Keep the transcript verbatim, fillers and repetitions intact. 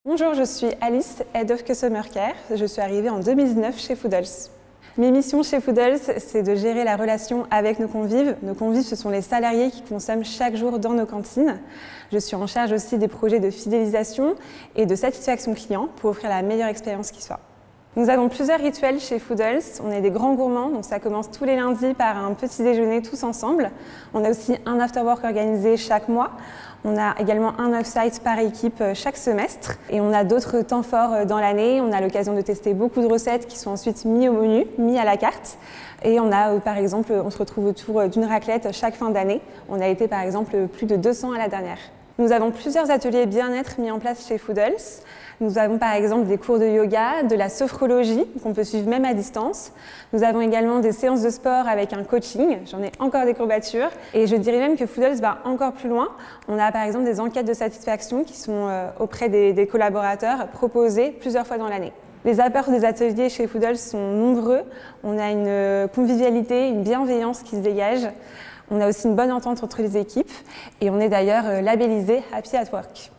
Bonjour, je suis Alice, Head of Customer Care. Je suis arrivée en deux mille dix-neuf chez Foodles. Mes missions chez Foodles, c'est de gérer la relation avec nos convives. Nos convives, ce sont les salariés qui consomment chaque jour dans nos cantines. Je suis en charge aussi des projets de fidélisation et de satisfaction client pour offrir la meilleure expérience qui soit. Nous avons plusieurs rituels chez Foodles. On est des grands gourmands, donc ça commence tous les lundis par un petit déjeuner tous ensemble. On a aussi un after-work organisé chaque mois. On a également un off-site par équipe chaque semestre. Et on a d'autres temps forts dans l'année. On a l'occasion de tester beaucoup de recettes qui sont ensuite mises au menu, mises à la carte. Et on a, par exemple, on se retrouve autour d'une raclette chaque fin d'année. On a été, par exemple, plus de deux cents à la dernière. Nous avons plusieurs ateliers bien-être mis en place chez Foodles. Nous avons par exemple des cours de yoga, de la sophrologie qu'on peut suivre même à distance. Nous avons également des séances de sport avec un coaching. J'en ai encore des courbatures. Et je dirais même que Foodles va encore plus loin. On a par exemple des enquêtes de satisfaction qui sont auprès des, des collaborateurs proposées plusieurs fois dans l'année. Les apports des ateliers chez Foodles sont nombreux. On a une convivialité, une bienveillance qui se dégage. On a aussi une bonne entente entre les équipes et on est d'ailleurs labellisé Happy at Work.